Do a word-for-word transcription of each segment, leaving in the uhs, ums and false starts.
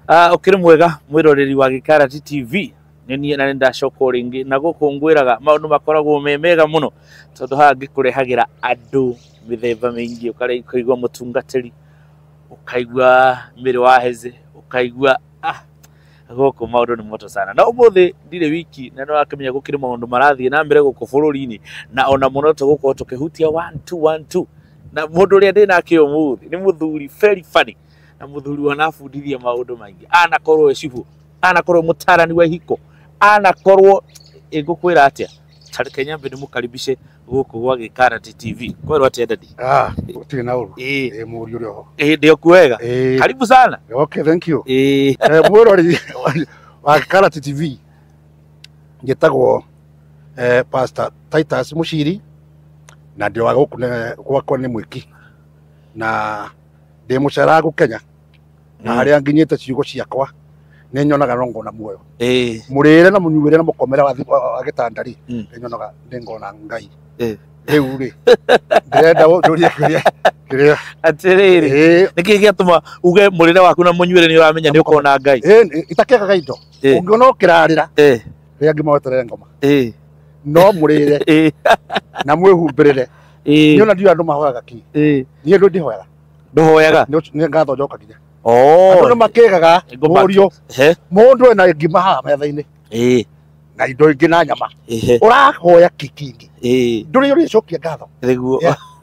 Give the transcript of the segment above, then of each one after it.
Ah, ukiri mwega mwiroreri wa Gikarati T V nini na nenda shoko ringi na gukungwiraga maundu makoragwo memega muno tondu ha ngikurehagira andu mithemba mingi ukare kuigwa mutungatiri ukaigwa miri wa heze ukaigwa ah goko maundu ni moto sana na umuthi ndire wiki na no akimenya gukiri maundu marathie na mbere guku bururi-ini na ona muno to guko tukihutia one two one two na mundu ria ndina kio muthi ni muthuri very funny na muthuri wanafundithia maundu maingi anakorwo ecibu anakorwo mutarani wa hiko anakorwo igukwira atia Kenya mbere mukaribishe guku gwa Gikarati T V kwero atia dadi ah uti na uru eh eh muri uri ho eh ndio kuwega eh karibu sana okay thank you eh eh muri wa Gikarati T V ngitagwo eh Pastor Titus Mushiri na ndio waguku gwakwa ni mwiki na de mucaragu Kenya na haria nginyite ciugo ciakwa ne nyonaga rongo na muoyo eh murire na munyuire na mukomera wa gitandari ne nyonaga ndingona ngai eh riu ri ndirenda ndurie kiria kiria atiriri niki giatuma uge murire waku na munyuire ni uramenya ni ukona ngai eh itakeka gaindo ungiona ukirarira eh ria ngimaweterere ngoma eh no murire eh na mwihumbirire eh nyona ndio andu mahoyaga ki eh nie ndu ndihoyaga nduhoyaga ni ngatho njoka kinya oh andu makegaga murio he mundu ena ngima ha metha-ini eh na indo ingi na nyama eh urahoya kikingi eh nduri uri cokia ngatho riguo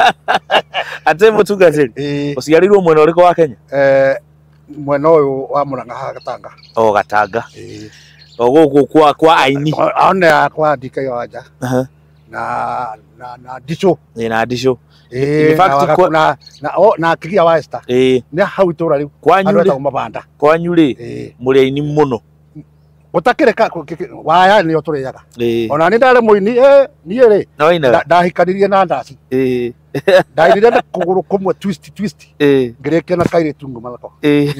ate mutungatiri eh uciarirwo mwena uriko wa Kenya eh mwena uyu wa Murang'a ha Gatanga o Gatanga eh o guku kwa kwa aini ona kwa ndika yo aja aha na na na dicho ni na ndisho eh in fact na na o na kigia wa Esther eh ni hau itura riu kwanyu andu mabanda kwanyu ri eh muri aini muno utakireka waya ni oturiyaga eh ona ni ndare muini eh ni ri no ina ndahikanirie na ndaci eh ndairire na kuguru kumwe twist twist eh ngireke na kaire tungu malako eh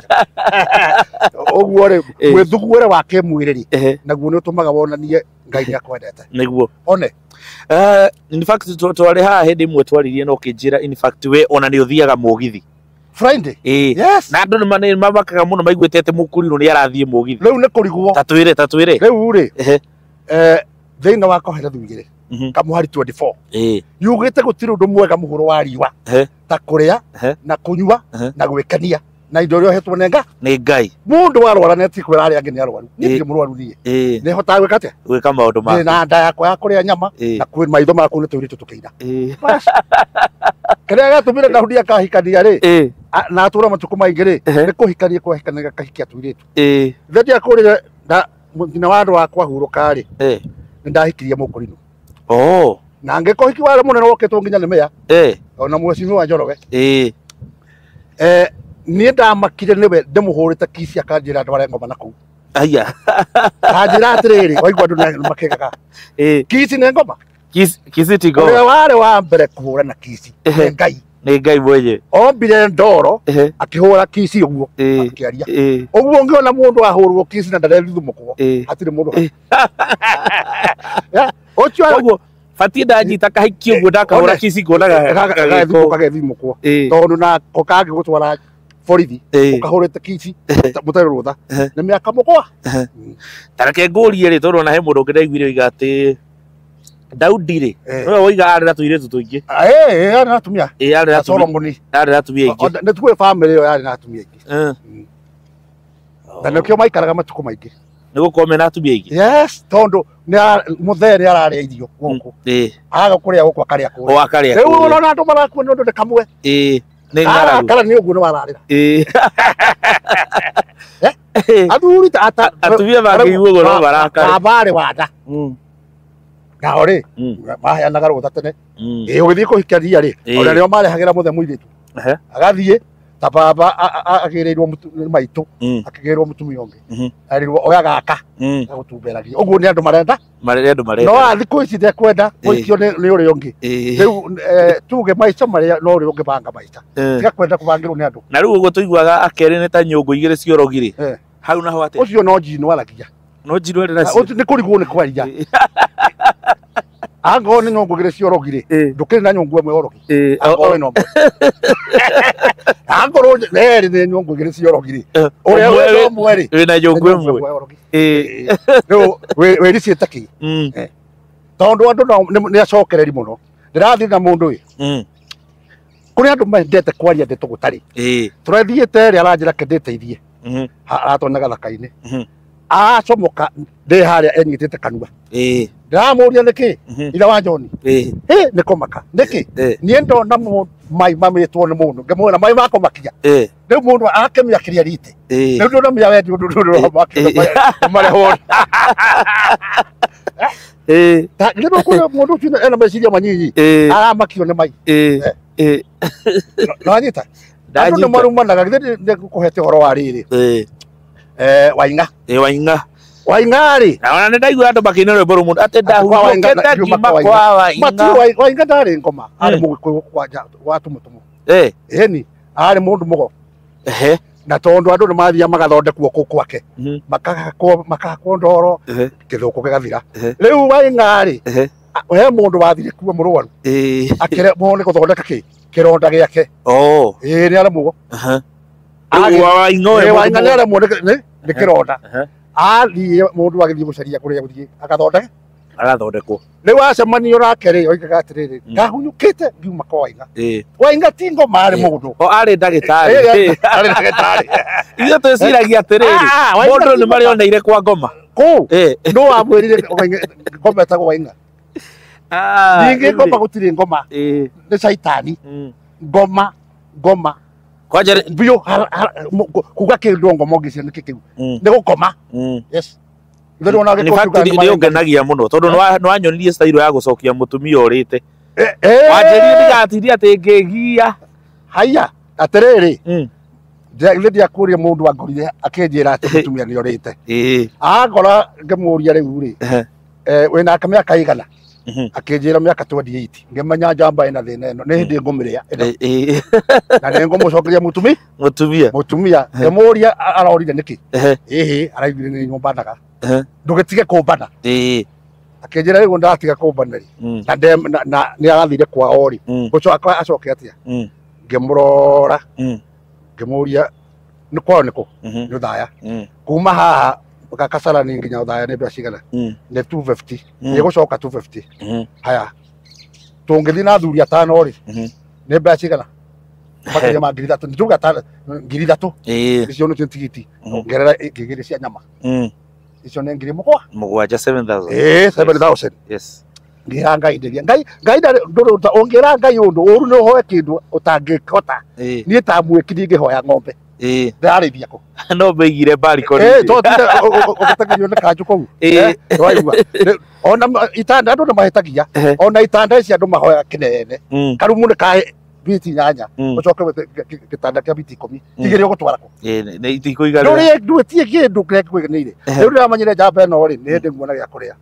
oguo ri gwithugure wake mwiriri eh naguo ni utumaga wonanie ngai ni akwendete niguo one uh in fact twari ha hindi imwe twaririe no kinjira in fact we ona ni uthiaga mugithi Friday eh yes na andu ni mane mabakaga muno maiguite ate mukuriro ni arathie mugithi riu ni kurigwo tatwire tatwire riu ri eh eh thina wa kohera thugire kamuhari twenty-four eh yugite gutiri undu mwega muhuro wa riwa eh ta kuria na kunyua na gwikania na indo rio hetwo nenga ni ngai mundu warwara neti kwira ari angi ni arwaru ni ndi murwaru ni eh ni hota gwika atia gwika maundu ma na nda yakwa ya kuria nyama na kwi maitho maku ni tuiri tutukiina eh kiria gatumire ndahudia kahikania ri eh na atura matuku maingi ri ni kuhikania kwa hikania kahikia tuiritu eh thendi akurire nda muthina wa andu akwa huruka ri eh ndahikiria mukurino oh na ngikohiki wale munene woketwo nginya ni meya eh ona mwecimi wa Njoroge eh eh ni ndamakire niwe ndimuhurite kisi akanjira ndware ngoma naku aya kanjira atiriri waigwa ndu makegaga eh kisi ne ngoma kisi kisi tigo ore wale wa mbere kuhura na kisi ngai ni ngai mwenye ombire ndoro akihura kisi uguo akiaria uguo ngiona mundu ahurwo kisi na ndarethithumuko atiri mundu ya ocho uguo fati ndanyita kahiki uguo ndakahura kisi ngonaga gagathithumuko tondu na kokangi gutwara borithi ukahurite kisi mutare rutha na miaka mugwa tareke ngurie ri tondu na he mundu ngireiguire iga ati Daudi ri no oiga ari na tuire tutuingi eh eh ari na tumia eh ari na Solomoni ari na tumia ingi ne tuwe family yo ari na tumia ingi eh na nekyo maikaraga matuko maingi nigo kome na tumia ingi yes tondu ni muthere arare irio guku eh aga kuria guku akaria kuria o akaria riu urona andu maraku ndu de kamwe eh ni ngara kala ni uguo ni wararira eh athuri ata atumia bangi uguo no barakari abare wada na ore mahaya na garo tatene eh ugithi kuhikaria ri ora rio marehagira muthe muiritu agathie ta baba agirirwo maitu akigirwo mutumia onge arirwo oya gaka agutumberagia uguo ni andu marenda marenda andu marenda no athi kuici de kwenda kuikio ni uri onge riu tuge maica maria no uri onge banga maica tiga kwenda kubangirwo ni andu na riu uguo tuiguaga akere ni ta nyungu igire ciorogire hau naho ate ucio no njino aragia no njino ri nacio ni kurigwo ni kwaria Ango ni nyongo gire ciorogire. Ndukiri na nyongo ĩmwe orogi. Ango no. Ango ro neri ni nyongo gire ciorogire. Ore we mweri. Wina nyongo ĩmwe. Eh. No we we risi taki. Eh. Tondu andu ni acokereri muno. Ndirathi na mundu uyu. Mm. Kuri andu mendete kwaria ndeto gutari. Eh. Turathiite ri aranjira kenditeithie. Mhm. Aratonaga thaka-ini. Mhm. Acomoka ndi haria enyitite kanua. Eh. Ndiramuria niki? Ira wa John. Eh. Eh niko maka. Niki? Nie ndona mai mamitwo ni mundu. Ngemwira mai mako makia. Eh. Riu mundu akemia kiria rite. Eh. Riu ndona mia wendi undu ndu makia. Mare honi. Eh. Ta riu ko mundu tuna ena meciria manyinyi. Ara makio ni mai. Eh. Eh. No anyita. Andu ni marumanaga githĩ kuhete horo wa riri. Eh. Eh Wainga. Eh Wainga. Wainga ri. Na ona ndaigua andu makine rwimbo rumu ate ndahukete ngima kwa Wainga. Mati Wainga ndari ngoma. Ari mugikuyu kwa watu mutumu. Eh. Eni ari mundu mugo. Ehe. Na tondu andu ni mathia magathondekwo ku kwake. Makakwo makakwo ndoro. Kithuku gigathira. Riu Wainga ri. He mundu wathire kuo murwaru. Eh. Akire mone guthondeka ki kironda giake. Oh. Eh ni ara mugo. Aha. Wainga Wainga ni ara muone ni kironda. Athie mundu agithie gucaria kuria guthie agathondeka agathondekwo riu acemania urake ri oigaga atiriri ngahunyukite ngiuma kwa Wainga. Eh. Wainga ti ngoma ari mundu. O ari ndagitari. Ari ndagitari. Iyo twiciragia atiriri mundu ni marioneire kwa ngoma. Ku. Eh. No amwirire ngoma etagwo Wainga. Ah. Ningi ngoma gutiri ngoma. Eh. Ni shaitani. Ngoma ngoma kwanja bio kuga kindu ngoma ngicio nikikiu ni gukoma. Yes. Ndio ona gikuga ni ungenagia muno tondu no anyonirie style ya gucokia mutumia urite. Eh eh. Wanjiri ndigatiria ati ngigia. Haya atiriri. Mm. Ndia kuria mundu angorire akinjira ati mutumia ni urite. Eh. Agora ngemuria riu ri. Eh wina kamya kaigana. Akinjira miaka twenty-eight ngemanya jamba ina thina ino ni hindi ngumiria na ni ngumucokeria mutumia mutumia mutumia ngemuria arorire niki ehe araigire ni nyumba ndaga ndugitige kumbana eh akinjira riu ndatiga kumbana ri na ndem na ni agathire kwa ori gucoka acoke atia ngemurora ngemuria ni kwao niko ni thaya kuma haha Kakasara ni nginya thaya ni bacigana ni two fifty ni gucoka two fifty. Haya tungithi na thuri atano ri ni bacigana makiri ma ngiri thatu njuga ta ngiri thatu icio ni tigiti ngerera ngigiri cia nyama icio ni ngiri mugwa mugwanja seven thousand. Eh seven thousand. Yes. Ngira ngai nderia ngai ngai nduru ongira ngai undu uru no hoe kindu utangikota ni ta mwekithie ngihoya ng'ombe. Eh ndarithia ko no beigire bari ko eh to tira ogetagirio na kanju ko eh waigua ona itanda andu na mahetagia ona itanda ici andu mahoya kinene karumu ni kae biti nyanya ucoke gitanda kia biti ikumi igire gutwara ko eh ni itiko igara no ri ndu tie kindu kire kwiganire riu ndamanyire jamba no ri ni ndi nguona gia kuria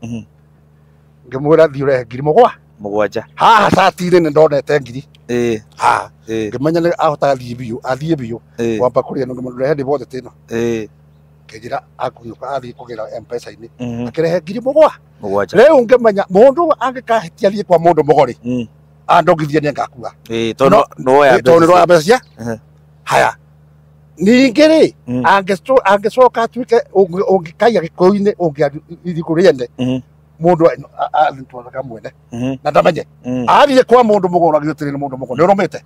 ngimwira thiure ngiri mugwa mugwanja haha satire ni ndonete ngiri. Eh ha ngimenya ni ahota thie biu athie biu wamba kuria no ngimurehe deposit ino. Eh kejira akunyuka athie kugira M-Pesa ini akirehe ngiri mugwa mugwanja riu ngimenya mundu angikahitia thie kwa mundu mugori andogithia ni ngakua. Eh tono no ya tono no ya becia. Haya ningi ri angesto angecoka tuike ungikaya gikoine ungithikuriende mundu alitwaraga mwene na ndamenye athie kwa mundu mugora gitire mundu mugora niromete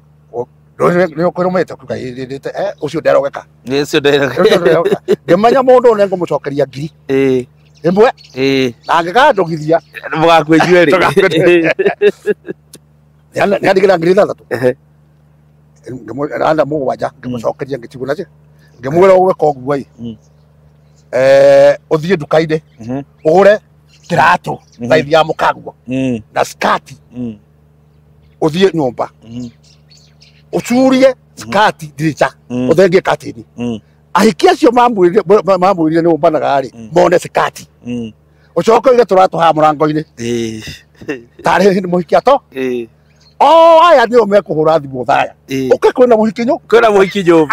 ndio kuromete kuga irite eh ucio nderogeka ucio nderogeka ngemanya mundu ne ngumucokeria ngiri eh imwe eh angikandogithia mugakwenjweri yana nyandigira ngiri thatu eh ngemwana mugwanja ngumucokeria ngitiguna cie ngemwira uwe kogwai eh uthie ndukaine ugure kirato thaithi ya mukango na skati uthie nyumba ucurie skati diricha uthengie katini ahikia cio mamwirire mamwirire ni umbanaga ri mone skati ucoke ile turato ha murango-ini tari ni muhikia to oh aya ni umekuhura thimu thaya uke kwina muhikinyo kwina muhikinyo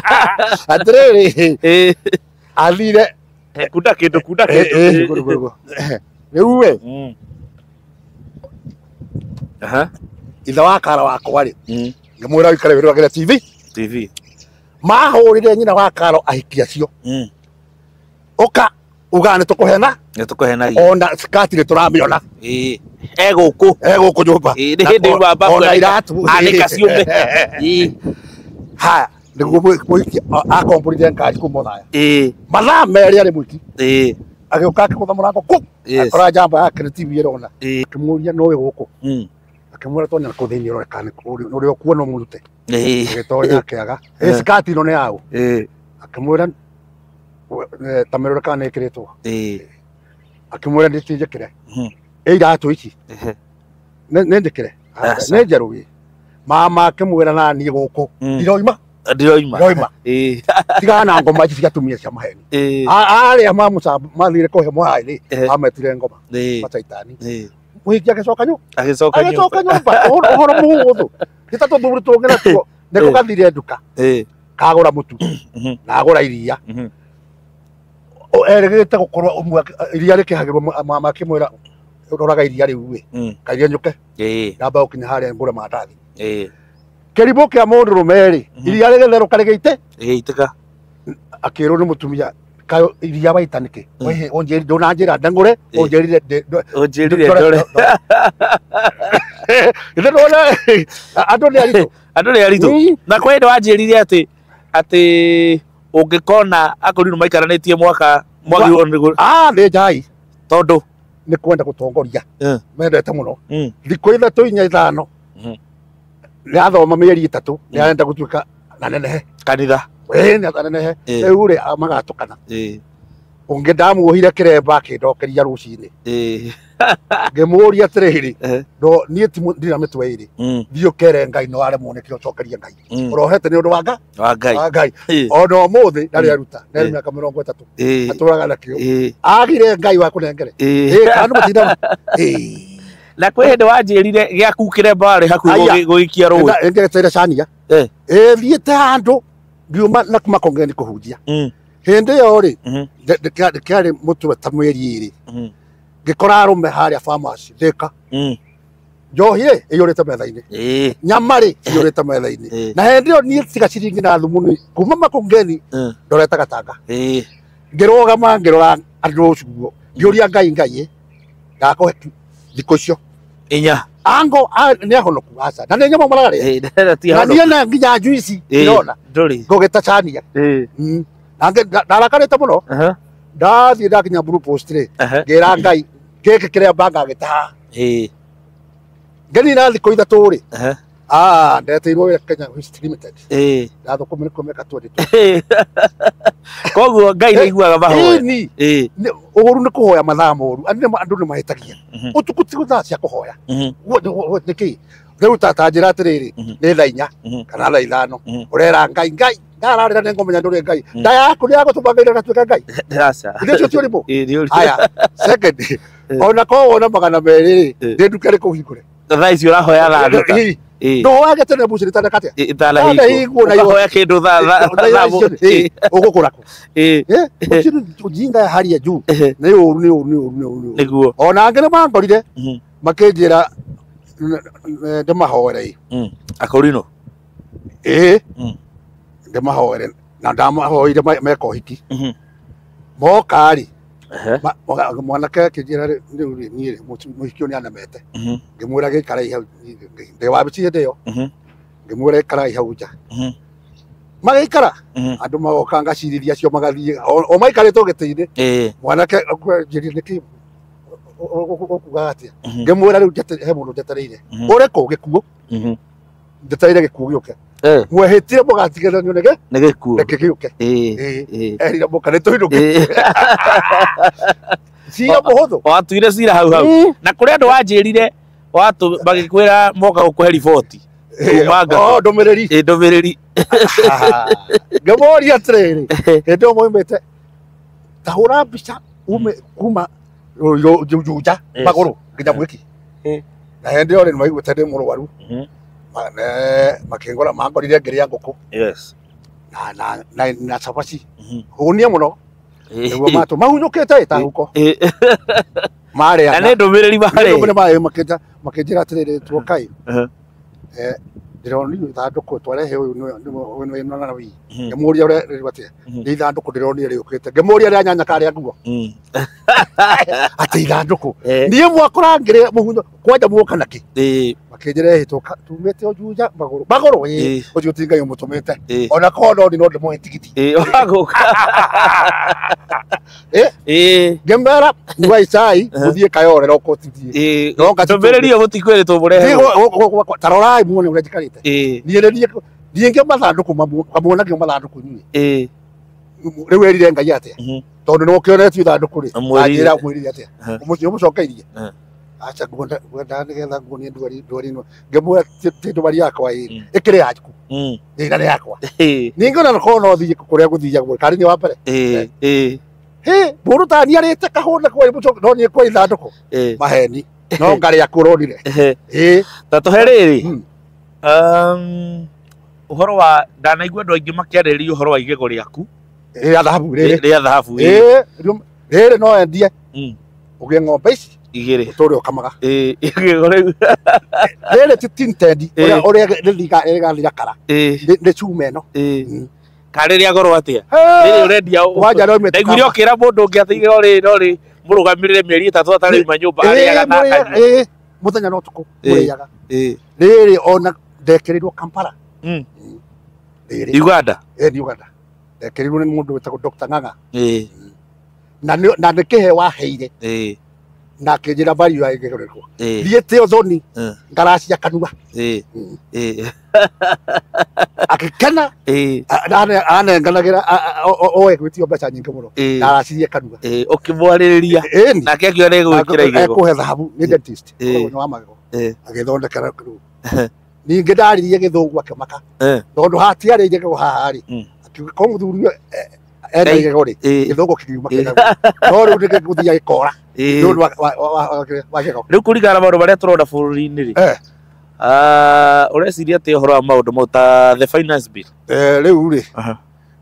atiriri athire kuda kindu kuda kindu riu we aha itha wa kara wakwa ri mm ngamwira ikare wira gera T V T V mahurire nyina wa karo ahikia cio mm oka ugane tukuhena netukuhenagia ona skati ni turamiona eh eguku eguku nyumba eh ndi baba ona iratu anika ciumbe eh ha niguo mwiki akomporithia ngari kumothaya eh mathaa meri ari mwiki eh agioka akimutha murango ku akora jamba yake T V irona eh kimuria nowe guku mm akimwira tonya kuthini rorekane uri okuona murute eh agitonya akiaga eh skati no ne yao eh akimwira tameroreka nekiritwo eh akimwira nditije kire mhm eh iratu ici eh nendikire ne njerugi mama akimwira nani guku ndiroima ndiroima ndiroima eh tigana ngoma ici ciatumia cia maheni eh ari ama musa mathire kohe mwaile ametire ngoma eh mataitani eh mwiki agicoka nyu agicoka nyu agicoka nyumba uhoro muhuthu gitatu thuri tungena tuo neko gathire nduka eh kagura mutu na agura iria o erigite gukorwo umwe iria rikihagirwo mama akimwira uroraga iria riu we kairia nyuke eh namba ukinya haria ngura mandathi eh keribo kia mundu rumeri iria rigetheruka rigeite rigeiteka akirwo ni mutumia kayo iria baitanike we onjeri ndona njira ndangure onjerire onjerire ndore ndo ndona andu ni arito andu ni arito na kwende wanjirire ati ati ungikona akorino maikaranetie mwaka mwagi onrigo ah ni jai tondu ni kwenda gutongoria mendete muno mm thiko ithatu inya ithano ni athoma mieri itatu ni arenda gutuika na nenehe kanitha we ni anenehe riu ri magatukana eh unge ndamuohire kiremba akindokeria rucini eh ngemuria atiriri ndo nie ndina mitwe iri thio kere ngai no are muonekire ucokeria ngai urohete ni undu wa ngai wa ngai wa ngai ono muthi ndari aruta ndari miaka mirongo itatu aturaga nakio agire ngai wa kunengere eh kanu mutinda eh na kwe hende wanjirire giaku kiremba ari hakuhi guikia ruwi engeretere cania eh eh thiete handu ngiuma na kumakongeni kuhunjia hindi yo ri ndikari mutwe ta mweri iri ngikora arume haria pharmacy thika njohire iyurite metha-ini nyamari iyurite metha-ini na hindi yo nie tiga ciringi na thumu kuma makongeni ndoreta gatanga ngirogama ngirora andu ucio ngiuria ngai ngai ngako thiko icio inya ango ni ahonoku asa na ni nyama marare na nie na nginya juici irona nduri ngogeta cania nange ndarakarite muno ndathie ndakinya blue post ri ngira ngai keke kiria banga gitaha eh ngeni na thiko ithatu ri ah ndetirwo wira Kenya Waste Limited eh ndatho kumene kumeka twenty koguo ngai ni iguaga mahoya eh uhuru ni kuhoya mathaa moru andu ni mahetagia utukuti gutha cia kuhoya niki riu tata njira atiriri ni thaa inya kana thaa ithano urera ngai ngai ndararira ni ngomenya nduri ngai nda yaku ni agutubangaira gatuika ngai ndasa ndio cio ribo eh ndio aya second ona ko wona magana meri ndi ndukare kuhingure thaa icio urahoya thaa eh no wage tene buciri tanda katia itala higo na hoya kindu tha tha ugukura ko eh buciri ujinga hali ya juu ni uru ni uru ni uru niguo ona ngene mangorire makinjira ndamahoere mm akorino eh ndamahoere na ndamahoire meko hiki mokari mwanake kijira riu ni muhikio ni anamete ngimwira gikara ihau ndi wabici ndio ngimwira ikara ihau nja magikara andu magoka ngaciriria cio magathie o maikare to gitini mwanake njiri niki okuga atia ngimwira riu njete he mundu njetereire ureko gikuo njetereire gikuo gioke mwehitire mugatigana ni nege negekuo negekuo eh eh erira mukare to inuke cia muhuthu watuire cira hau hau na kuri andu wanjirire watu bagikwira moka gukuhe riboti kumanga oh ndomereri eh ndomereri ngabori atrere endo moimete tahura bicha ume kuma juja maguru nginya mwiki na ndio ni maigute ndi murwaru mane makingora mangorire ngiri ya nguku yes na na na na sabaci unia muno niguo matu mahunyukite ta huko mare na ndio ndomereri mare ndio mare makita makĩnjĩra atĩrĩrĩ tuokai Uh-huh. eh ndĩrona ithandũkũ twarehe ũyũ nĩ nĩ na wi ngĩmũria ũrĩa rĩbatĩ nĩ ithandũkũ ndĩronire rĩũkĩte ngĩmũria rĩa nyanya karĩa nguo Mm. atĩ ithandũkũ Eh. niĩ mwakora ngĩrĩ mũhunyo kwanja muoka naki Eh. makĩnjĩra hĩtũka tumĩte ũjuja magũrũ magũrũ ĩ Eh. ũcio ti Ngai ũmũtũmĩte Eh. ona korwo no no ndĩmũhe tigiti Eh. Wagoka. eh Eh. ngĩmera nyua icai gũthiĩ kayore roko tithie Eh. No, ngati- Tumbereria mũtikwĩrĩtwo mũrehe. tarorai muone ũrĩa njikarĩte Eh. niĩ nĩ ndiĩ mathandũkũ kamwonagio mathandũkũ nyuĩ Eh. rĩu erire Ngai atĩa Mhm. tondũ nĩ ũkĩonetio ithandũkũ rĩ Amwĩrire. anjĩra mwĩrire atĩa Uh-huh. ũmũcio ũmũcokeirie Uh. aca ngwenda ngwenda nĩgetha nguonie ndwari ndwari ĩno ngĩmwĩra ti ndwari yakwa ĩ Mm. ĩkĩrĩ yaku Mm. ĩna nĩ yakwa Eh. ningĩ ona korwo no thiĩ kũrĩa gũthiagwo karĩ nĩ wa mbere Eh. Eh. hĩ mũndũ ta niarĩte kahũna kwa mũcoka no niĩ kwa ithandũkũ Eh. maheni no ngarĩa kũronire Eh. ĩ Ta tũhe rĩrĩ. Mm. Um, ũhoro wa ndanaigua andũ aingĩ makĩarĩrĩria ũhoro wa igego rĩaku ĩ thahabu rĩrĩ rĩa thahabu ĩ rĩrĩ no endie Mm. ũgĩe ng'ombe ici igĩrĩ. ũtũre ũkamaga Eh. Igego rĩu. rĩrĩ ti tinted ũrĩa Eh. ũrĩa rĩgathira kara Eh. nĩ cuma ĩno Eh. Mm. Karĩ rĩa goro atĩa? Rĩrĩ ũrendia wanja no imete ndaiguire ũkĩra mũndũ ũngĩ atĩ igego rĩrĩ no rĩ mũrũgamĩrĩre mĩeri ĩtatũ atarĩ uma nyũmba arĩaga na akanyua. ĩ mũthenya no tukũ Eh. mũrĩaga Eh. rĩrĩ ona ndekĩrĩirwo Kampala Mm. rĩrĩ Uganda. ĩ nĩ Uganda ndekĩrĩirwo nĩ mũndũ wĩtagwo Doctor Ng'ang'a Eh. na nĩ na nĩ kĩhe waheire Eh. na akĩnjĩra value ya igego rĩrĩkũ Eh. thiĩte ũthoni Eh. ngaracia kanua Eh. Mm. Eh. agĩkena Eh. anenganagĩra oe gwĩtio mbeca nyingĩ mũno Eh. na aracirie kanua Eh. Ũkĩmwarĩrĩria ĩni nake akĩona egwĩkĩra igego. ekũhe thahabu nĩ dentist Eh. ũrĩa wa magego Eh. agĩthondekera rĩu ningĩ ndaririe gĩthũngũ akĩmaka Eh. tondũ hatiarĩ igego haha rĩ Mm. akiuga ko mũthuri ũyũ, eh, ena Eh. igego rĩ Eh. gĩthũngũ kĩgiuma Eh. kĩega no rĩu nĩgĩgũthiia gĩkora Eh. nĩ ũndũ wa- wa- wa- wa- wa gĩgo Rĩu kũringana na maũndũ marĩa tũrona bũrũri-inĩ rĩ Eh. ah, ũreciria atĩ ũhoro wa maũndũ mau ta the finance bill. Eh, rĩu rĩ Aha.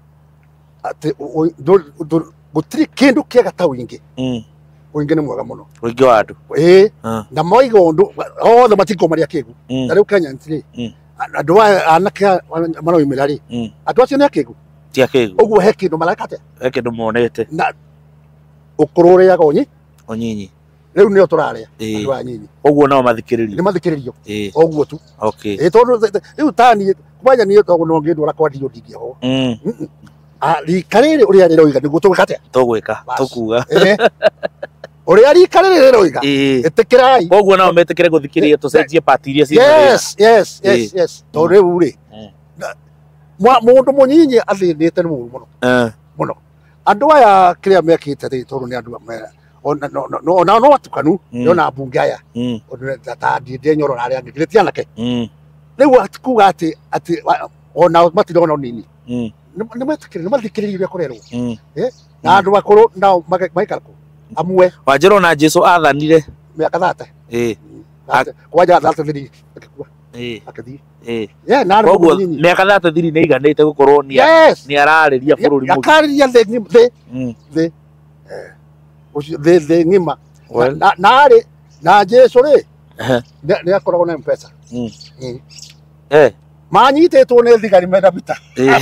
atĩ ũ- ndũ- ndũ- gũtirĩ kĩndũ kĩega ta ũingĩ Mm. ũingĩ nĩ mwega mũno Ũingĩ wa andũ. ĩ Ah. na moiga ũndũ othe matingo marĩa kĩgu Mm. na rĩu Kenya ntirĩ Mm. andũ aya anake maraumĩra rĩ Mm. andũ acio nĩ akĩgu Ti akĩgu. ũguo he kĩndũ mareka atĩa He kĩndũ monete. na ũkũrũ ũrĩaga ũnyi Onyinyi. rĩu nĩo tũrarĩa Eh. andũ aya nyinyi Ũguo nao mathikĩrĩrio. nĩ mathikĩrĩrio Eh. ũguo tu Okay. ĩ tondũ th- th- rĩu taniĩ kwanja niĩ tondũ no ngĩndwara kwa ndio ndingĩaho Mm. rika rĩrĩ ũrĩa rĩroiga nĩguo tũgĩka atĩa Tũgwĩka. Bas. Tũkuga. Ĩ. ũrĩa rika rĩrĩ rĩroiga Eh. ĩtĩkĩrai Koguo nao metĩkĩre gũthikĩrĩria tũcenjie pati iria ciĩ yes yes Eh. yes yes tondũ rĩu rĩ Mm. na- mwa- mũndũ mũnyinyi athĩnĩte nĩ mũru mũno Eh. mũno andũ aya kĩrĩa mekĩte rĩ tondũ nĩ andũ me- ona no- no- ona no atukanu Mm. nĩ ona mbunge aya Mm. Ũndũ ta ndinde nyoro na arĩa angĩ githĩ ti anake Mm. rĩu atikuga atĩ atĩ wa- ona matirona ũnini Mm. nĩ metĩkĩrĩrio nĩ mathikĩrĩrio ũrĩa kũrerwo Mm. na andũ akũrũ nao maga- magaikara kũ amwe Wanjĩra ona Jesũ athanire. mĩaka thate Eh. kwanja thate thiri akĩkua Eh. akĩthiĩ Eh. ye na andũ Koguo mũnyinyi mĩaka thate thiri nĩ iganĩte gũkorwo nĩ yes nĩ ararĩria bũrũri mũgima. akarĩria thĩ ng'im- thĩ Mm. thĩ eh, ũcio thĩ thĩ ng'ima Well. na narĩ na Jesũ rĩ Eh. nĩ nĩ akoragwo na mpesa Mm. Mm. Eh. manyitĩtwo nĩ thigari mena bita Eh.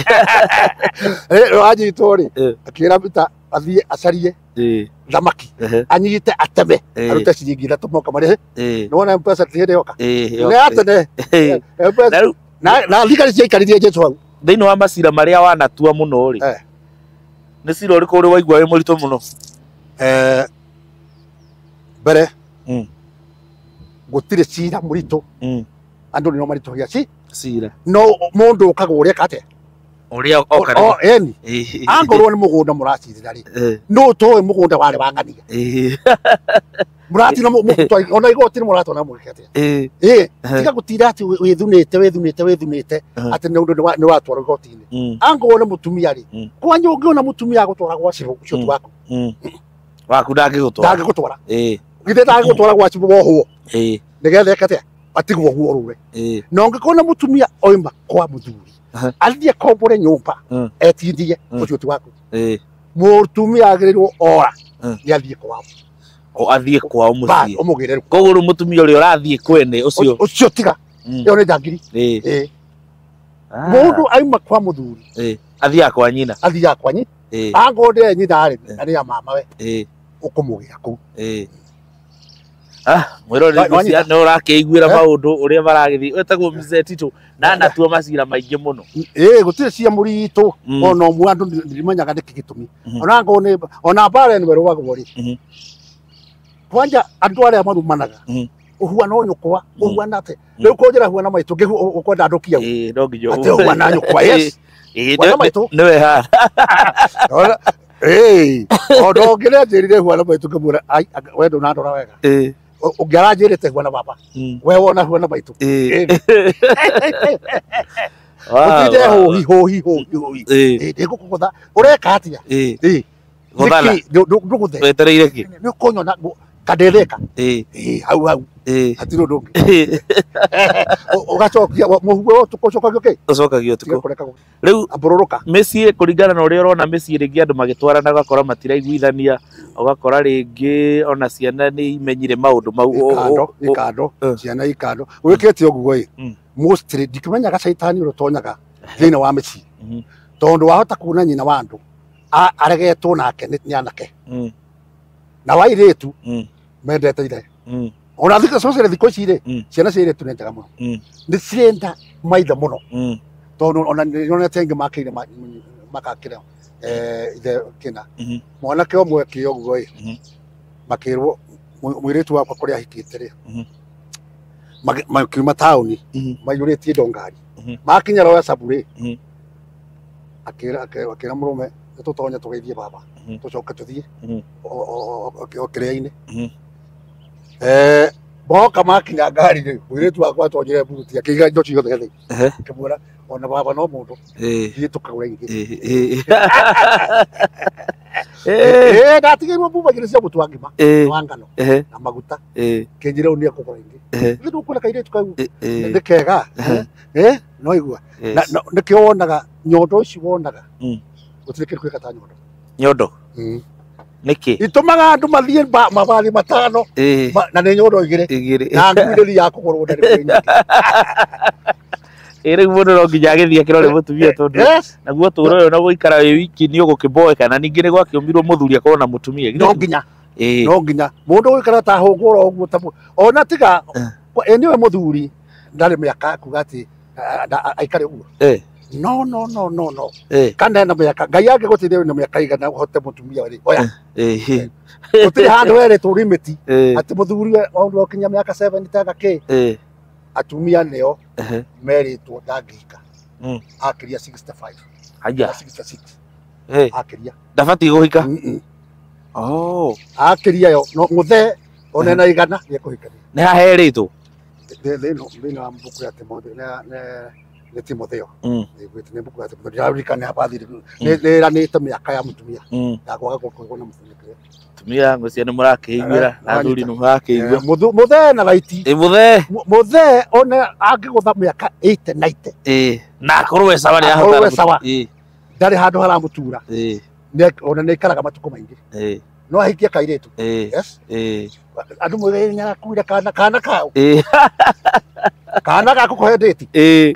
wanyitwo rĩ Eh. akĩra bita athiĩ acarie Eh. thamaki Eh. anyite ateme Eh. arute ciringi ithatũ moka marĩhe Eh. nĩwona mpesa tihĩndĩ yoka Eh. nĩ atene Eh. mpesa Na rĩu na na thigari ciaikaririe Jesũ hau thĩinĩ wa macira marĩa wanatua mũno rĩ Eh. nĩ cira ũrĩkũ ũrĩ waigua wĩ mũritũ mũno? Eh, mbere Mm. gũtirĩ cira mũritũ Mm. andũ nĩo maritũhagia ci Cira no mũndũ ũkaga ũrĩa kate ũrĩa o oka eni angorwo nĩ mũgũnda mũracirĩra rĩ no ũtoĩ mũgũnda warĩ wa ng'ania mũratina ona igoti nĩ mũratona mũgĩka atĩa ĩ tiga gũtira atĩ wĩthunĩte wĩthunĩte wĩthunĩte atĩ nĩ ũndũ nĩ watwarwo igoti-inĩ angorwo nĩ mũtumia rĩ kwanja ũngĩona mũtumia agũtwara gwa cibũ ũcio ti waku waku ndangĩgũtwara ndangĩgũtwara githĩ githĩ ndangĩgũtwara gwa cibũ wohwo ĩ nĩgetha eka atĩa atigwo guo rũre ĩ na ũngĩkona mũtumia oima kwa mũthuri athiĩ akombore nyũmba etindie ũcio ti waku ĩ mũtumia agĩrĩirwo ora nĩ athiĩ kwao o athie kwao mucii umugire koguo ru mutumia uri urathie kwene ucio ucio tiga iyo ni jangiri eh eh mundu aima kwa muthuri eh athia kwa nyina athia kwa nyina eh angode nyina ari ari ya mama we eh ukumugira ku eh ah mwirori mucia no rakeiguira maundu uria maragithii wetagwo Mzee Tito na natua macira maingi muno eh gutire cia muritu ono mwandu ndimanyaga ndikigitumi ona ngone ona bare ni werwa gori kwanja andu aria marumanaga uhuana nyukwa uhuana ate riu kunjira huana maitu ngihu ukwenda ndukia eh no ngiyo ate uhuana nyukwa yes eh niwe ha eh odo ngire njirire huana maitu ngimura ai wendo na ndora wega eh ungera njirite huana baba we wona huana maitu eh utije ho hi ho hi ho hi eh ndiko kugutha ureka atia eh eh guthala nduguthe wetereire ki ni kunyona kadetheka eh eh hau hau eh atiro ndungi ugacokia muhuwe wo tukocoka ke ucokagio tuko riu abururuka mecii kuringana na uria urona mecii ringi andu magitwarana gakora matiraiguithania ugakora ringi ona ciana ni imenyire maundu mau ikando ciana ikando wikete oguo i mostly dikimenyaga shaitani urotonyaga thina wa mecii tondu wahota kuna nyina wa andu aregetwo nake ni anake na wairetu mendete ire ona thika socially thiko cire ciana cire tunenjaga muno ni cienda maitha muno tondu ona nona tengi makire makakira eh ide kina mwana ke omwe ke oguo i makirwo mwiretu wakwa kuria hikite ri makima tauni mayuretie ndongari makinya roya sabure akira akira murume tutonya tugeithie baba tucoke tuthie okire-ini eh boka makinya ngari ri mwiretu wakwa tonyire buruti akiga indo ciothe gethe kimura ona baba no mundu eh tukagura ingi eh ndatigirwo bubagire cia mutu wangima wangano na maguta kenjire unia kugura ingi ndu kuna kaire tukau ndikega eh no igua ndikionaga nyondo ici wonaga utirike kwika ta nyondo nyondo niki itumaga andu mathie mabali matano na ne nyondo igire igire na ngwiriri ya kugurwo ndari kwinyi ere mundu no nginya agithie kirore mutumia tondu naguo turo yo no guikara wi wiki ni ugukiboeka na ningi ni gwakiumirwo muthuri akorwo na mutumia no nginya eh no nginya mundu guikara ta hungura oguo tabu ona tiga eniwe muthuri ndari miaka kugati aikare uguo eh no no no no no eh kana na miaka ngai yake gutire na miaka igana uhote mutumia wari oya eh utire handu were tu limiti ati muthuri ondu okinya miaka seventy taga ke eh atumia neo meritwo ndangika akiria sixty-five haya sixty-six eh akiria ndabati guhika oh akiria yo no muthe ona na igana ye kuhika ni haheritwo de no bina mbuku ya Timotheo na na Timotheo gwite ne mbuku ya Timotheo yarika ne abathiri ne ranite miaka ya mutumia ndakwaga kuona mutumia tumia ngo ciana murakiiguira na thuri no murakiigua muthe na raiti eh muthe muthe ona angigutha miaka eighty ninety eh na korwe sawa ni ahota eh ndari handu haramutura eh ne ona ne ikaraga matuko maingi eh no ahikia kairetu yes eh andu mwire nya kuira kana kana kao eh kana gako ko date eh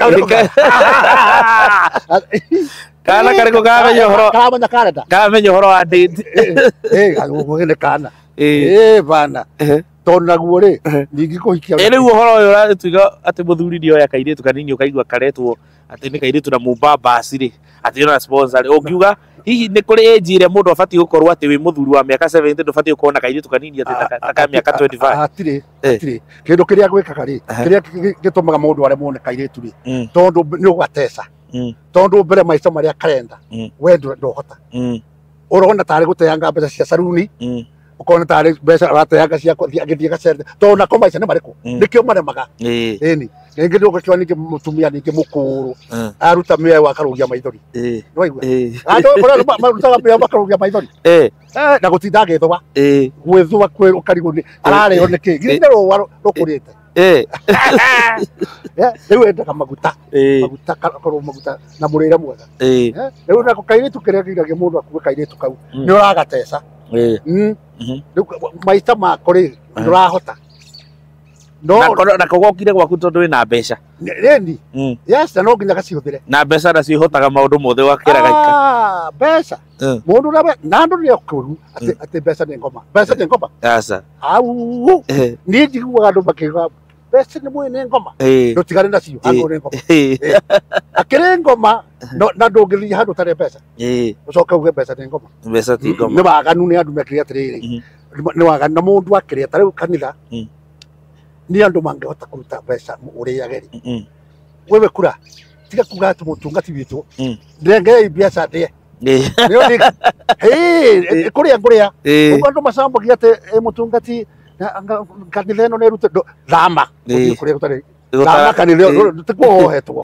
kana kare ko kamenya horo kamenya karenda kamenya horo wa date eh agugene kana eh bana tona guo ri ningi kuhikia eh riu horo uyu uratuiga ati muthuri dio ya kairetu kanini ukaigua karetwo ati ni kairetu na mubabasi ri ati na sponsor ungiuga hihi ni kuri age ire mundu afati gukorwo ati wi muthuri wa miaka seventy ndufati gukorwo na kairetu kanini ati taka miaka twenty-five atire atire kindu kiria gwikaga ri kiria gitumaga mundu are muone kairetu ri tondu ni ugatesa tondu mbere maica maria karenda we ndohota urona tari guteanga mbeca cia saruni ukona tari mbeca arateanga cia agithie gacere tona ko maica ni mariku nikio maremaga eni ningi nduko kiwa ningi mutumia ningi mukuru aruta mewe akarugia maithori no igua ando kora maruta mewe akarugia maithori eh na gutinda githwa eh gwithwa kweru karigu ni arare oneke ginde ro rokurite eh eh riu enda maguta maguta korwo maguta na murire mwega eh riu nako kairitu kiria giragia mundu akuwe kairitu kau ni uragatesa eh mm mhm maita makå rä ndå rahota no na kogokire gwaku tondu wina mbeca reni yes na no nginya gacihå re na mbeca nacio ihotaga maundu mothe wakira gaika mbeca mundu na na ndu ni akuru ati ati mbeca ni ngoma mbeca ni ngoma aca au ni njiguaga andu makiuga mbeca ni mwene ngoma ndutigane nacio andu ni ngoma akire ngoma na ndungithia handu tari mbeca ucoke uge mbeca ni ngoma mbeca ti ngoma ni waganu ni andu mekire atiriri ni waganu na mundu akire tari kanitha ni andu mangehota kuruta mbeca uri ageri wewe kura tiga kuga ati mutungati witu ndengei biaca ndie nio ni hey kuria kuria ubandu macambagia ati mutungati kanitha ino ni rute thama kuria gutari thama kanitha tikuhohetwo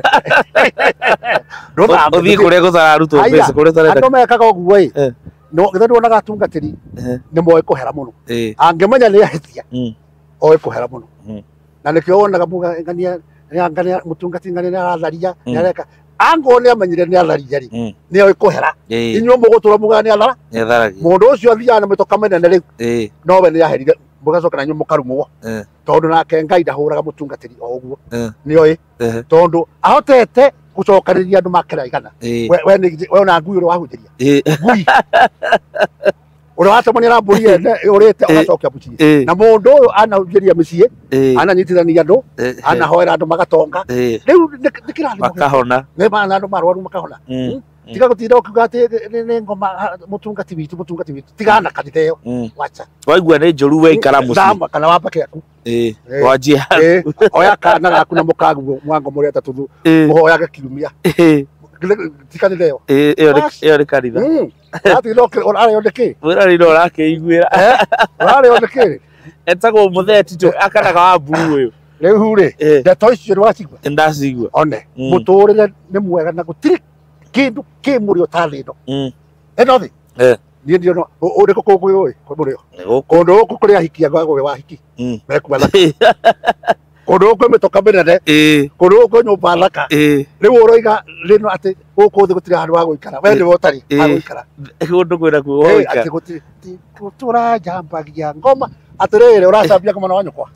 ndo thama uthii kuria gutararutwo mbeca kuria tarenda andu mekaga uguo i no githa ndonaga atungatiri ni moe kuhera muno angemenya ni ahitia oe kuhera muno na nikio wonaga muga ngania ngania mutungati ngania aratharia ni areka ango ni amenyire ni atharia ri ni oe kuhera inyo mugutura muga ni athara ni athara mundu ucio athia na mitoka menene riu no we ni aherire mugacoka na nyu mukarumwo tondu nake Ngai ndahuraga mutungatiri o uguo ni oe tondu ahotete gucokariria andu makira igana we ni we na ngui ro wahunjiria ngui uri watomani ramburi ene urite ugacokia mucii na mundu uyu anahunjiria micii ananyitithania andu anahoera andu magatonga riu nikirathimo makahona ni bana andu marwaru makahona tiga gutinda ukiuga ati ni ngoma mutungati witu mutungati witu tigana kanitha iyo wacha waigua ni njuru we ikara mucii ndama kana wamba kiaku eh wajia oya kana gaku na mukagu mwango muri atatuthu muhoyage kiumia tikanitha iyo iyo ri kanitha ati loke orare ondeke orare ndo rake igwira orare ondeke etagwo mutheti tu akanaga wa mburu uyu riu ri ndeto icio rwacigwa ndacigwa one muturire ni mwega na gutiri kindu ki muri otali ndo eno thi eh ni ndio no uri ko ko yo ko muri kundu ko kuri ahikia gwa gwe wahiki mekubala kundu ko metoka menene kundu ko nyumba thaka riu uroiga rino ati guku thi gutiri handu wa guikara we ndi wotari ha guikara kundu kwira ku oika ati gutiri tura jambagia ngoma atirire uracambia ngoma na wanyukwa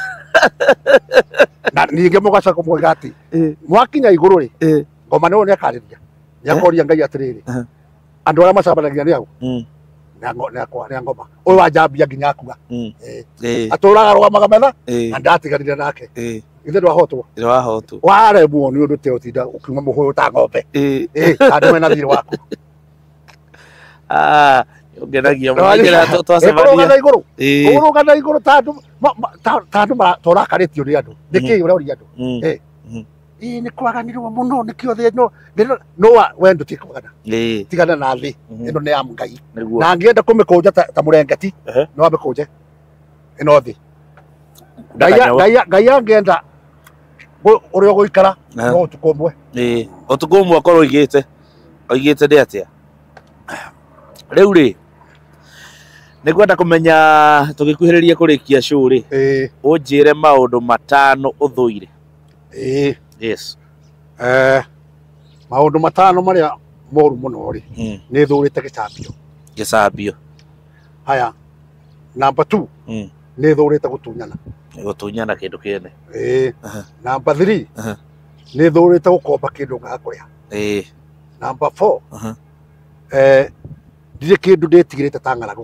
na ninge mugaca ko mwigati mwakinya iguru ri ngoma no ne akariria yakoria Ngai atiriri andu ara macambanagia ni agu na ngoma na ngoma uyu wajambia nginya akuga eh aturaga rwamaga metha na ndatiganire nake ithe ndwahotwo ndwahotwo ware muoni undu te utinda ukiuma muhuyu ta ngombe eh andu mena thiri waku ah ngenagia mwagira twacemania na iguru kuruga na iguru tandu tandu torakarĩtio nĩ andũ nĩkĩ ũrauria andũ eh ĩ nĩ kwaganirwo mũno nĩkĩo thĩ no no we ndũtikwagana tigana na thĩ ĩno nĩ ya Ngai na angĩenda kũmĩkũnja ta mũrengeti no amĩkũnje ĩno thĩ Ngai angĩenda ũrĩa ũgũikara no ũtukũ ũmwe ũtukũ ũmwe akorwo oigĩte oigĩte ndĩ atĩa rĩu rĩ nĩngwenda kũmenya tũgĩkuhĩrĩria kũrĩkia show rĩ ũnjĩre maũndũ matano ũthũire ĩ yes eh maũndũ matano marĩa moru mũno rĩ nĩ thũrĩte gĩcambio gĩcambio haya number two nĩ thũrĩte gũtunyana gũtunyana kĩndũ kĩene ĩ number three nĩ thũrĩte gũkomba kĩndũ ngakũrĩa ĩ number four eh ndirĩ kĩndũ ndĩtigĩrĩte ta ng'aragu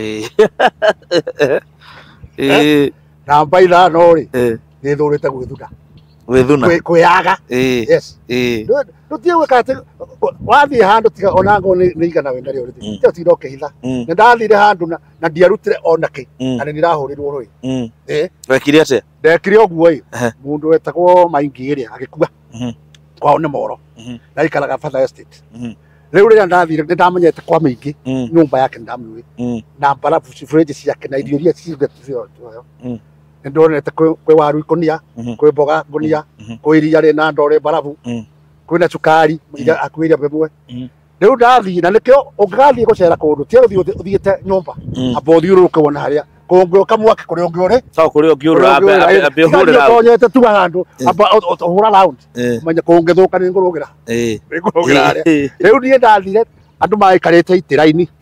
eh namba ithano rĩ nĩ thũrĩte gwĩthuna gwĩthuna kwĩyaga yes ndutie gwĩka atĩ wathiĩ handũ tiga ona ngo nĩ igana wenda rĩo rĩthi tio tinda ũkĩhitha nĩ ndathire handũ na ndiarutire ona kĩ na nĩ ndĩrahũrĩrwo rũĩ wekire atĩa ndekire ũguo ĩ mũndũ wetagwo Maingi ĩrĩa agĩkua kwao nĩ Moro na aikaraga Father Estate rĩu rĩrĩa ndathire nĩ ndamenyete kwa Maingi nyũmba yake nĩ ndamĩũĩ na mbarabu fridge ciake na irio iria ciigĩtwo nĩ ndonete kwĩ waru ikũnia kwĩ mboga ngũnia kwĩ iria rĩna ndore mbarabu kwĩna cukari akuĩria bemwe rĩu ndathiĩ na nĩkĩo ũngĩgathiĩ gũcera kũndũ tiga ũthiĩ ũthiĩte nyũmba amba ũthiũrũrũke wona harĩa kũngĩũka mwaki kũrĩa ũngĩ ũrĩ to kũrĩa ũngĩ ũrĩ ambe ũhũrĩra tonyete tu handũ amba ũhũra round menya kũngĩthũka nĩ ngũrũgĩra nĩ ngũrũgĩra harĩa rĩu niĩ ndathire andũ magĩkarĩte itĩra-inĩ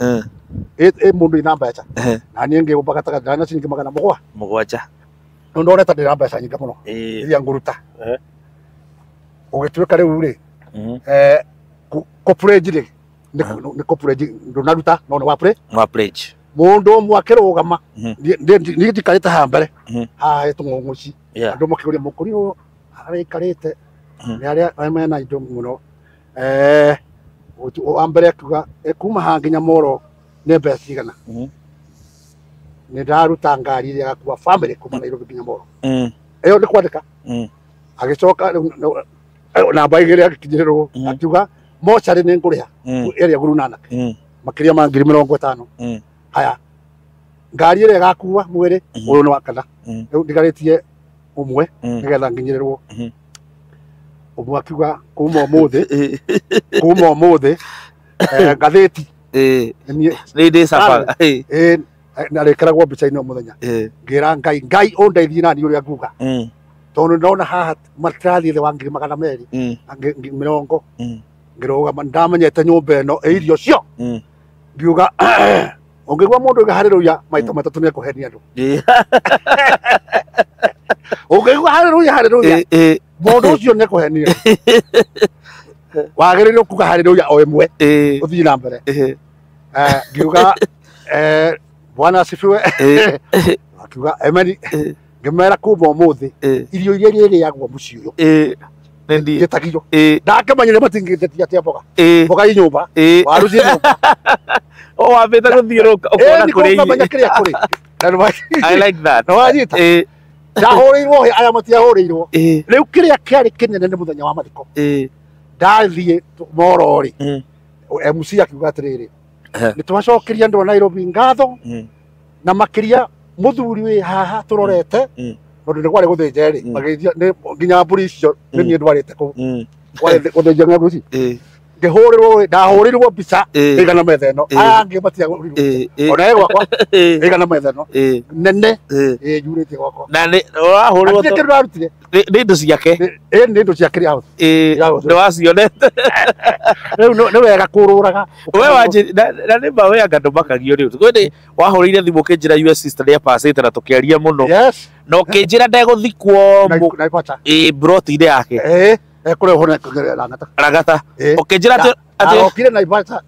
e e mundu ina mbeca na niĩ ngĩũmba gatagatĩ na ciringi magana mũgwa mũgwanja no ndona ta ndĩna mbeca nyingĩ mũno iria ngũruta ũgĩtuĩka rĩu rĩ eh corporate rĩ nĩ corporate ndũnaruta no nĩ wa play wa pledge mundu ũmwe akĩrũgama niĩ ndikarĩte haha mbere haha hetũng'ũng'ũci andũ makĩũria mũkũri ũyũ arĩikarĩte nĩ arĩa mena indo mũno eh wa mbere akiuga kuma haha nginya Moro nĩ mbeca cigana nĩ ndaruta ngari ĩrĩa ĩgakuua family kuma Nairobi nginya Moro ĩyo nĩ kwandĩka agĩcoka namba igĩrĩ agĩkinyĩrĩrwo akiuga mocarĩ nĩ ngũrĩha ĩrĩa Guru Nanak makĩria ma ngiri mĩrongo ĩtano haya ngari ĩrĩa ĩgakuua mwĩrĩ ũyũ nĩ wa kana rĩu ndigarĩtie ũmwe nĩgetha nginyĩrĩrwo ũmwe akiuga kuma ũmũthĩ kuma ũmũthĩ ngathĩti nĩ ndĩ saba narĩkĩragwo mbica-inĩ o mũthenya ngĩra Ngai Ngai ũndeithie nani ũrĩa nguga tondũ ndona haha matirathiĩ thĩ wa ngiri magana merĩ mĩrongo ngĩrũgama ndamenyete nyũmba ĩno ĩ irio cio ngiuga ũngĩgua mũndũ ũharĩrũia maita matatũ nĩ ekũhenia andũ ũngĩgua harĩrũia harĩrũia mũndũ ũcio nĩ ekũhenia wagĩrĩirwo kuga harĩrũia o ĩmwe ũthiĩ na mbere ngiuga Bwana asifiwe akiuga ameni ngĩmera kuma ũmũthĩ irio iria irĩrĩagwo mũciĩ ũyũ gĩtagio ndakĩmanyire matingĩtetia atĩa mboga mboga i nyũmba waru ciĩ nyũmba o wambĩte gũthiũrũka ũkona kũrĩa irio kĩrĩa kũrĩ I like that nĩwanyita ndahũrĩirwo aya matiahũrĩirwo rĩu kĩrĩa kĩarĩ kĩnene nĩ mũthenya wa mathiko ndathiĩ Moro rĩ M C akiuga atĩrĩrĩ nĩtwacokeria andũ a Nairobi ngatho na makĩria mũthuri wĩ haha tũrorete tondũ nĩ kwarĩ gũthĩnja rĩ magĩithia nginya mbũri icio nĩ niĩ ndwarĩte kũu gũthĩnja ng'ombe ici ngĩhũrĩrwo ndahũrĩirwo mbica ĩigana metha ĩno aya angĩ matiahũrĩirwo ona gwakwa ĩigana metha ĩno nene yurĩtie gwakwa na nĩ ũrahũrĩrwo kĩndũ arutire nĩ indo ciake ĩ nĩ indo ciake rĩ nĩ wacionete rĩu nĩ wega kũrũraga we wanjĩ na nĩ ma we anga ndũmakagio rĩu kwĩndĩ wahũrĩire thimũ ũkĩnjĩra U S sister nĩ apacĩte na tũkĩaria mũno na ũkĩnjĩra ndegũthikwo ĩ broti-inĩ yake kule hone Langata Langata ukijira ati okire na Ivata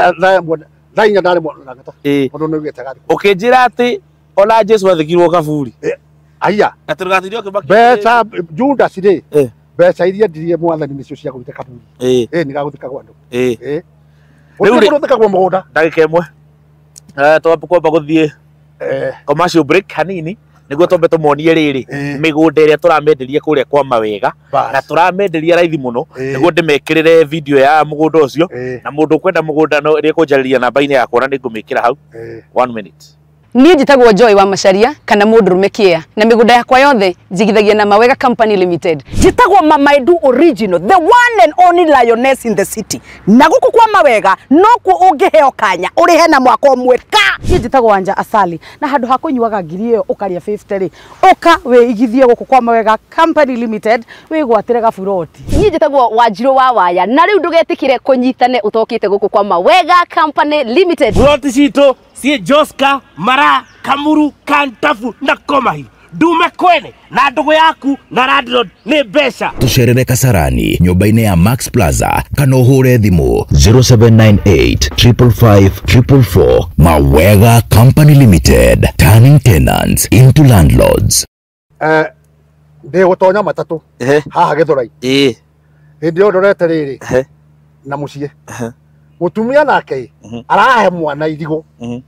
tha inya ndari Langata mundu nĩ ũgĩte ukijira ati ona Jesu athikirwo kaburi aya aturugatirio kibaki beca Judas rĩ beca iria ndirie mwathani nĩcio cia gũthika kaburi ĩ nĩ gagũthikagwo andũ ĩ rĩu gũthikagwo mũgũnda ndagĩka ĩmwe twamba kwamba gũthiĩ commercial break hanini nĩguo twambe tũmonie rĩrĩ mĩgũnda ĩrĩa tũramenderia kũrĩa kwa Mawega na tũramenderia raithi mũno nĩguo ndĩmekĩrĩre video ya mũgũnda ũcio na mũndũ ũkwenda mũgũnda no ĩrĩa kũnjarĩria namba-inĩ yakwa na nĩngũmĩkĩra hau one minute. Niĩ njĩtagwo Joy wa Macharia kana mũndũrũme kĩa na mĩgũnda yakwa yothe njigithagia na Mawega Company Limited. Njĩtagwo Mama Edu Original, the one and only lioness in the city. Na gũkũ kwa Mawega no ku ũngĩheo kanya ũrĩhe na mwaka ũmwe ka. Niĩ njĩtagwo Wanja Asali na handũ ha kũnyuaga ngiri ĩyo ũkaria fifty rĩ ũka wĩigithie gũkũ kwa Mawega Company Limited wĩgwatĩre gaburoti. Niĩ njĩtagwo Wanjirũ wa Waya na rĩu ndũgetĩkĩre kũnyitane ũtokĩte gũkũ kwa Mawega Company Limited. Buroti citũ ciĩ Joska, Mara, Kamuru, Kantafu na Komahi. Ndume Kwene na ndugu yaku na landlord nĩ mbeca. Tucerere Kasarani nyũmba-inĩ ya Max Plaza kana ũhũre thimũ zero seven nine eight five five four four four. Mawega Company Limited, turning tenants into landlords. Eh ndĩ gũtonya matatũ haha Gĩthũrai ĩ hĩndĩ ĩyo ndorete rĩrĩ na mũciĩ mũtumia nake arahe mwana irigũ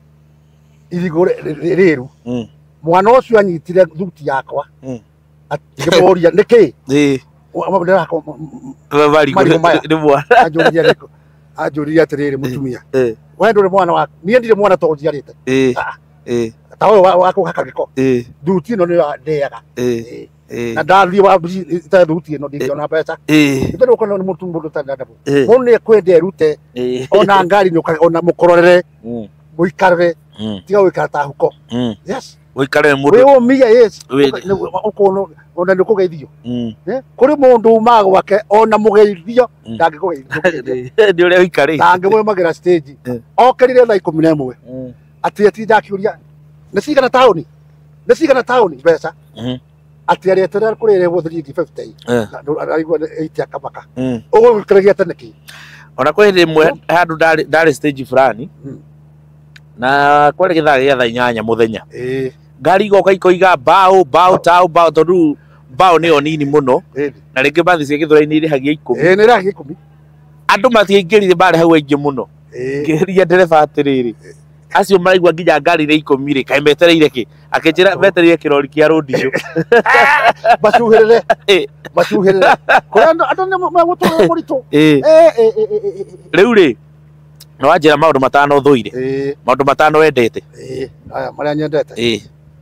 irigũ rĩru mwana ũcio anyitire thuti yakwa akĩmũria nĩkĩ anjũria atĩrĩrĩ mũtumia we ndũrĩ mwana waku niĩ ndirĩ mwana to njiarĩte ta ũyũ wa kũhaka gĩko thuti ĩno nĩ ndĩaga na ndathiĩ wabici ĩtarĩ thuti ĩno ndingĩona mbeca nĩtondũ ũkona nĩ mũndũ mũndũ ũtarĩ na ndabu mũndũ nĩ ekwenda erute ona ngari ona mũkororere mũikarĩre tiga gũikara ta huko yes Uikare we mundu. o mia yes We- ukono ona ni kugeithio Mm. eh kuri mundu uma gwake ona mugeithio Mm. ndangikugeithio Ndio ule uikare. tange mwe magira stage Eh. okerire thaa ikumi na ĩmwe Mm. ati ati ndakiuria nĩ cigana taũni nĩ cigana taũni mbeca Mhm. ati areterera kurire wo three fifty Eh. araigua eighty akamaka Mm. uguo gukiragia tene ki Ona kwä hä mwe handå ndarä stage fulani Mm. na kwarä gä thaa gä thaa inyanya må thenya eh ngari igoka ikoiga mbaå mbaå taå mbaå tondå mbaå nä yo nini må no eh na rä ngä mbathi cia gä thå rainä irä hagia ikå eh nĩ ragi ikumi andå matiaingärire mbarä hau aingä må no eh ngä ria ndereba atä rä rä acio maraigua nginya ngari rä ikå mi rä kaä metereire kä akä njä ra metereire kä rori kä a rå ndicå macuhĩrĩre macuhĩrĩre kũrĩa andũ andũ nĩ megũtũrĩra mũritũ eh eh eh eh rä u rä nä wanjä ra maå ndå matano thå ire eh maå ndå matano wendete eh aya marĩa nyendete ĩ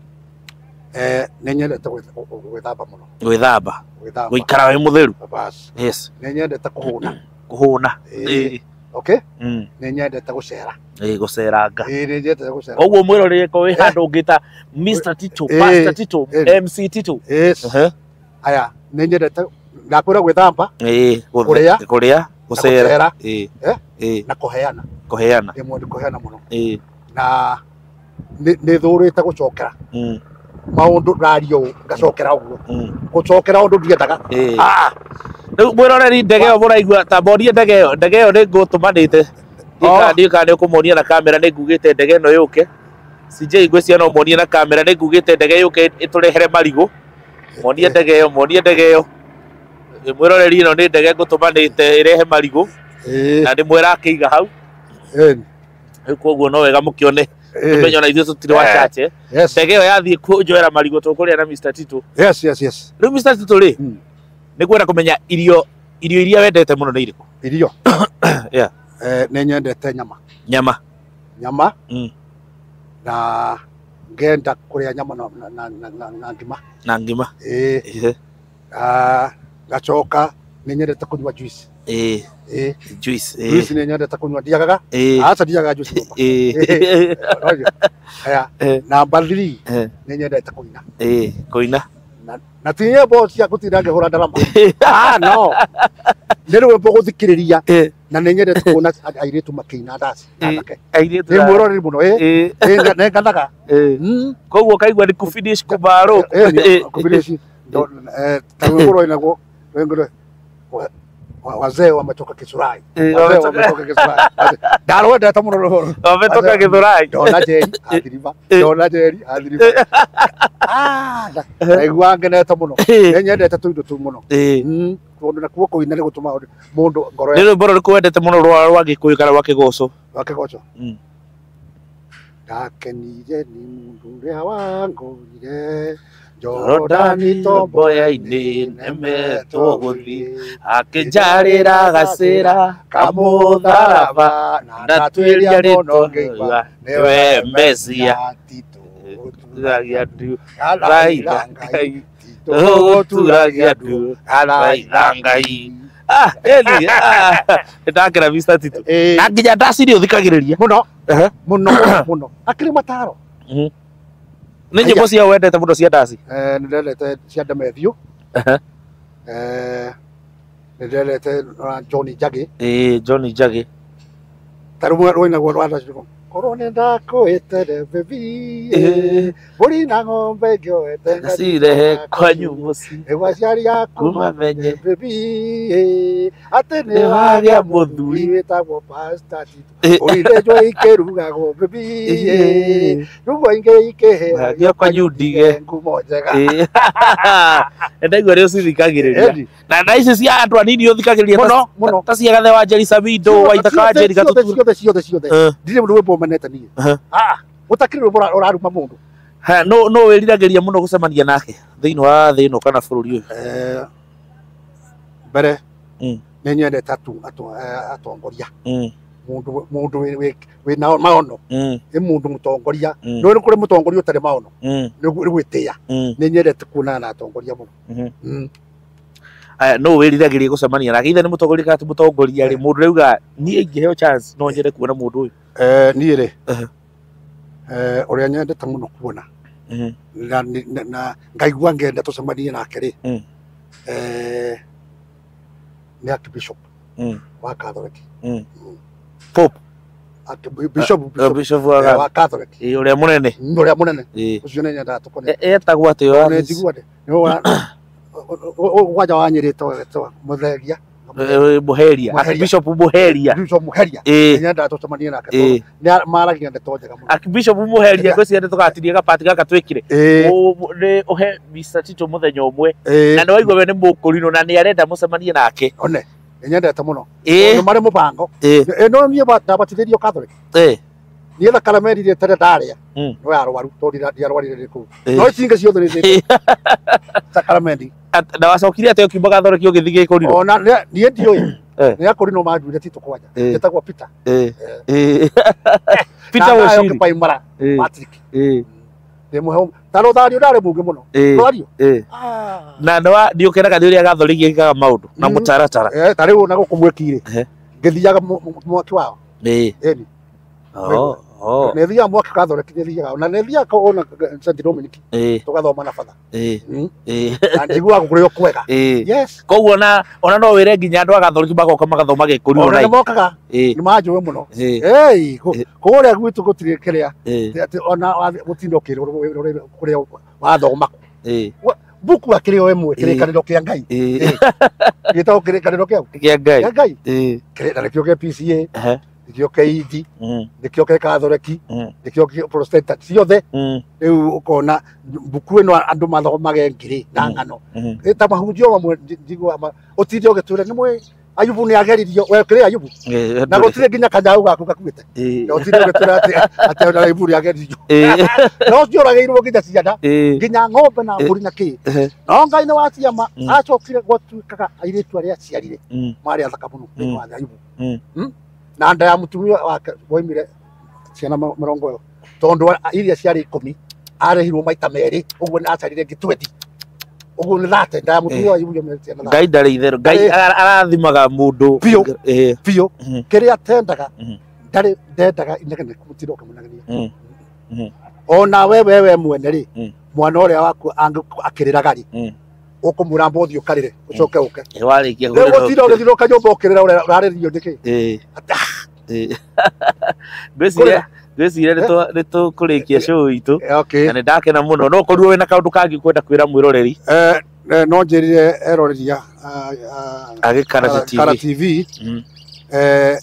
eh nĩ nyendete gwĩthamba mũno gwä thamba gwĩthamba gå ikara wä må theru bas yes nĩ nyendete kũhũna kå hå na Eh. okay nä nĩ nyendete gũcera gå ceranga eh nĩ nyendete gũcera koguo mwä rorä ko wä handå ngä ta Mister Tito, Eh. Pastor Tito, Eh. M C Tito. yes Aha. aya nĩ nyendete ndakwĩra gwĩthamba Ĩ, gå Kũrĩa. kå rä a gå cera gũcera. ĩ Eh? ĩ na kũheana kå heana ĩmwe nĩ kũheana mũno ĩ na nĩ nĩ thũrĩte gũcokera mm, maũndũ rario ũũ ngacokera ũguo mm, gũcokera ũndũ ndiendaga ĩ. ah Rĩu mwä roreri ndege ä yo må raigua ta mbonie ndege ä yo ndege ä yo nä ngå tå manä te Oh. ndiä kana nä å kå monia na kamera nä ngugä te ndege ä no yå ke cj ngwä cia no monie na kamera nä ngugä te ndege yå ke ä tå rehere marigå monie ndege ä yo monie ndege ä yo mwä roreri ä no nä ndege ngå tå manä te ä rehe marigå eh na ndä mwä ra akä iga hau eh rä u koguo no wega må kä one menye ona ithuä tå tirä wa Eh. chache yes ndege ä yo yathiä kå njoera marigå tå kå rä a na Mister Tito yes yes yes rä u Mister Tito rä Mm. nä kwenda kå menya irio irio iria wendete må no nä irä kå irio Yeah. eh nĩ nyendete nyama nyama nyama Mm. na ngenda kũrĩa nyama na na na, na, na ngima na ngima eh Ĩhĩ. ah gacoka nĩ nyendete kũnyua juice Ĩ, eh juice ĩ, juice nĩ nyendete kũnyua ndiagaga ĩ, aca ndiagaga juice nyũmba ĩ, aya Eh. namba three Eh. nĩ nyendete kũina ĩ, kũina na na ti nyĩmbo cia gũtinda ngĩhũra ndarama ah no nĩ rwĩmbo gũthikĩrĩria Ĩ, na nĩ nyendete kuona airĩtu makĩina ndaci ĩ, anake airĩtu nĩ na- mwĩroreri mũno ĩ Ĩ, ĩ nĩ nganaga ĩ. Mm. koguo kaigua nä kufinish kubarå Eh, nĩ- kubirishi. Ndo- eh, ta rwĩmbo rwa inagwo rwĩmbo rwa- wa- wa- wazee wametoka Kisurai Eh, wazee wametoka- wametoka Kisurai ndarwendete mũno rũhoro wametoka gä thå rai ndona Njeri athiriba Eh. ndona Njeri athiriba ah na- naigua ngenete mũno nĩ nyendete tũindo tũu mũno Mm, tondũ nakuo kũina nĩ gũtũma mũndũ ngoro nä rwä mbo rå rä kå wendete må no rwa gä kå yå kana rwa kä goco wakĩgoco Mm. ndakenire nĩ mũndũ ũrĩa wangũrire Jorodani tomboya-inĩ nemetwo gũthiĩ akĩnjarĩra gacĩra kamũtharaba ndatwĩria rĩtwa nĩwe Mesia turagia ndu raitha Ngai tũgũturagia ndu raitha Ngai ah eni ah ndakĩra Mister Tito Eh. na nginya ndaciria ũthikagĩrĩria mũno Ehe. mũno mũno akĩrĩ mataro Mhm. nĩ nyĩmbo cia wendete mũno cia ndaci eh nĩ ndendete cia Demethiũ Ehe. eh nĩ ndendete rwa John Njagi ĩ John Njagi ta rũmwe rũinagwo rwa ndaci korwo nĩ ndakwĩte baby Eh. mbũri na ng'ombe ngĩoete cirehe kwanyu mũciĩ nĩguo aciari aku kuma menye baby atĩ nĩ nĩ wagĩa wagĩa mũthuri wĩtagwo Pastor Tito Eh. ũrindĩjwo ikĩrugagwo baby rũgwo ingĩ ikĩhĩa Gĩa kwanyu ndige. ngumo njega Ĩ. ndaigua rä å cithikagĩrĩria Edi. na nda ici cia andå anini å thikagĩrĩria Mũno, ta- mũno. ta cia gathe wa Njeri Sabindo waithaka Njeri ciothe gatutu ciothe ciothe ciothe Eh. ndirĩ rwĩmbo menete niĩ Aha. ah gũtakĩrĩ rwĩmbo ũra- ũraruma mũndũ Ha, no no wä riragä ria må no gå cemania nake thä inä wa thä ä no kana bå rå ri å Eh, mbere Mm. nĩ nyendete atu- atu- eh, atongoria yå mũndũ mũndũ wĩ- wĩ- wĩna maono nĩ mũndũ mũtongoria Mm. no nĩ kũrĩ mũtongoria ũtarĩ maono nĩ gwĩtĩĩa nĩ nyendete kuonana na atongoria mũno Mm. aya no wä riragä ria gå cemania nake ithe nĩ må tongoria kana ti må tongoria rä må ndå rauga niä ingä heo chance no nyende kuona må ndå å yå Eh, niĩ rĩ Aha. eh, ũrĩa nyendete mũno kuona Mhm. na na- na ngaigua ngenda tucemanie nake ri Mm. eh ni Archbishop Mm. wa Catholic Mm. Pope. Archbishop Uh, Bishop eh, wa wa Catholic eh uria munene. ndoria munene Eh. ucio nĩ nyenda tukone Etagwo atĩ ne wa njigua de no waja wanyirito to muthegia Buheria. Buheria. Bishop Buheria. Bishop Muheria Eh. nyenda tucemanie nake Eh. ni maragia ndeto njega muno Bishop Buheria gwĩciria nĩ tũgatirie gapati gaka twĩkire. eh Nĩ ũhe Mister Tito mũthenya ũmwe eh na nĩ waigua we nĩ mũkũrinũ na nĩ arenda mũcemanie nake. one nyendete muno Eh. nĩ marĩ mubango Eh. eh no niĩ ndabatithirio Catholic Eh. niĩ thakara merire tere ndaria Mm. no yarwaru to ndiarwarire kuu Eh. no icinga ciothe nĩ thĩ sakramenti At- na wacokire atĩ ũkiuga gathoreki ũgĩthiĩ gĩkũrinũ. ona niĩ ndiũĩ Eh. nĩ akorino manduire Tito kwanja Eh. etagwo Peter Eh. Eh. Peter Na nayo Wachiri. kipaimara Eh. Patrick Eh. ndĩmũhe taro thario ndarĩ mũngĩ mũno Eh. thario Eh. ah Na nĩ wa ndiũkĩraga nĩ ũrĩa gathoreki gĩkaga maũndũ na Mm. mũtaratara. eh tarĩ ũna gũkũ mwĩkire Eh. ngĩthiaga mwaki wao Eh. eni Oh. Oh. nĩ thiaga mwaki Catholic nĩ thiaga na nĩ thiaga ona Saint Dominic Eh. tũgathoma na batha Eh. Eh. na njiguaga kũrĩo kwega Eh. yes Koguo na ona no wĩre nginya andũ a gathoreki magoka magathoma gĩkũrinũ ona na nĩ mokaga Eh. nĩ manjũĩ mũno Eh. ei Eh. kũrĩa gwitũ gũtirĩ kĩrĩa Eh. atĩ ona gũtinda ũkĩrĩ kũrĩa wathoma Eh. buku akĩrĩ o ĩmwe Eh. kĩrĩkanĩro kĩa Ngai Eh. gĩtagwo kĩrĩkanĩro kĩau Kĩa Ngai. kĩa Ngai Eh. kĩrĩ na nĩkĩo kĩa P C A Ehe. nĩkĩo kĩa E D Mhm. nĩkĩo kĩa Catholic Mhm. nĩkĩo kĩa Protestant ciothe Mhm. rĩu ũkona buku ĩno andũ mathomage ngiri na Mhm. ng'ano Mhm. ĩta mahunjio mamwe njiguaga ũtinde ũgĩtwĩra nĩ mwĩ Ayubu nĩ ageririo we kĩrĩ Ayubu Eh. na gũtirĩ nginya kanyau gaku gakuĩte Eh. na ũtinde ũgĩtwĩra atĩ atĩ ona Ayubu nĩ ageririo Eh. no cioragĩirwo nginya ciana Eh. nginya ng'ombe na mbũri na kĩ Ehe. no Ngai nĩ wa ciama Mm. acokire gwatuĩkaga airĩtu arĩa aciarire Mhm. marĩ athaka mũno thĩinĩ Mm. wa Ayubu Mm. Mm? na nda ya mũtumia wake woimire ciana ma- mĩrongo ĩyo tondũ wa- iria ciarĩ ikũmi arehirwo maita merĩ ũguo nĩ aciarire ngĩ twendi ũguo nĩ thate nda ya mũtumia wa Ayubu yoimire ciana thate Ngai ndarĩ itherũ. Ngai Eh. ara- arathimaga mũndũ. Biũ. Eh. biũ Mhm. kĩrĩa atendaga Mhm. ndarĩ ndendaga inegene gũtirĩ ũkĩmũnegenia Mhm. Mhm. ona we we we mwene rĩ Mm. mwana ũrĩa waku angĩ- akĩrĩraga rĩ Mhm. ũkũmwĩra mba ũthiĩ ũkarĩre ũcoke ũke Eh, warĩkia rĩu kũrĩra gũtinda ũkĩ- ũgĩthiĩ ũkanyũmba ũkĩrĩra ũrĩa ũrarĩrio nĩkĩ Eh. Ati, Eh. Ngwĩciria ngwĩciria nĩ tũ- nĩ tũkũrĩkia show itũ ah, okay na nĩ ndakena mũno no korirwo wĩna kaũndũ kangĩ kwenda kwĩra mwĩroreri Eh, eh, no njĩrire eroreria agĩkara Kara T V. T V Mhm. eh,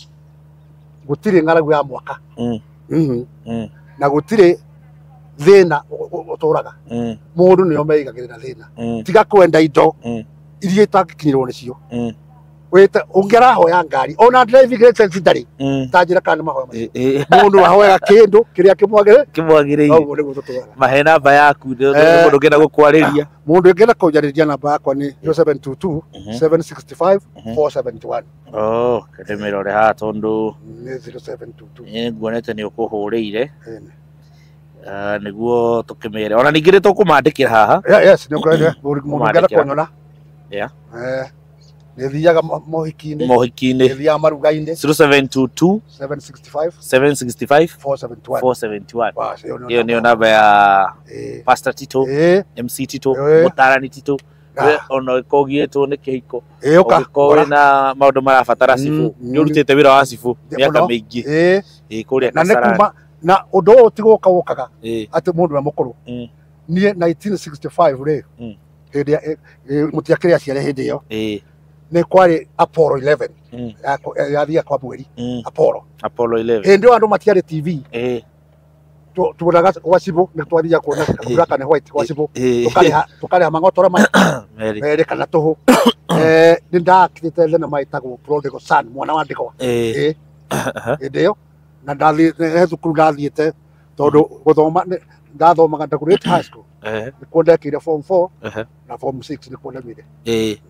gũtirĩ ng'aragu ya mwaka Mhm. Mhm. Mhm. na gũtirĩ thĩna ũ- ũ- ũtũraga Mhm. mũndũ nĩo meigagĩrĩra thĩna Mhm. tiga kwenda indo Mhm. iria itangĩkinyĩrwo nĩcio Mhm. wĩte ũngĩarahoya ngari ona driving license ndarĩ Mhm. tanjĩra kana nĩ mahoya macio Eh, eh. mũndũ ahoyaga kĩndũ kĩrĩa kĩmwagĩrĩ Kĩmwagĩrĩire ũguo nĩguo tũtũraga mahe namba yaku nĩ Eh. mũndũ ũngĩenda gũkwarĩria. mũndũ ũngĩenda kũnjarĩria namba yakwa nĩ zero seven two two seven six five four seven one Oh, ndĩmĩrore haha tondũ nĩ zero seven two two nĩ nguonete nĩ ũkũhũrĩire Ĩni. ah, nĩguo tũkĩmere ona ningĩ nĩ tũkũmandĩkĩra haha. Yeah, yes, nĩ ũkwenda mũndũ ũngĩenda Kũmandĩkĩra. kũnyona Yeah. eh nĩ thiaga mo- mohiki-inĩ Mohiki-inĩ nĩ thiaga maruga-inĩ zero seven two two seven six five seven six five four seven one four seven one. basi hiyo Hiyo ndio namba ya eh Pastor Tito, eh M C Tito, Eh. Mũtarani Tito. Ah. We ona ũkogĩtwo nĩ kĩhiko eh oka ũngĩkorwo wĩna maũndũ marabatara cibu Mm, nĩ ũrutĩte wĩra wa cibu mĩaka mũno. mĩingĩ eh ĩ kũrĩa na nĩ Kasarani. kuma na ũndũ ũyũ ti gũka gũkaga Ĩ, atĩ mũndũ nĩ mũkũrũ mm, niĩ nineteen sixty five rĩ Mm. hĩndĩ ya mũtiakĩrĩ aciare hĩndĩ ĩyo ĩ, nĩ kwarĩ Apollo eleven mm, ya- yathia kwa mweri mm. Apollo Apollo eleven. hĩndĩ ĩyo andũ matiarĩ T V Ĩ, tu- tuonaga gwa cibũ nĩ twathiaga kuona black and white gwa cibũ ĩ, tũkarĩha tũkarĩha mang'otore ma Mary. merĩ kana tũhũ Eh, nĩ ndakirĩte thenema ĩtagwo Prodigal Son mwana wa ndigwa Ĩ, ĩ hĩndĩ ĩyo na ndathi he thukuru ndathiĩte tondũ gũthoma nĩ- ndathomaga Dagoretti High School eh, nĩ kuo ndekire form four eh, na form six nĩ kuo ndaumire ĩ.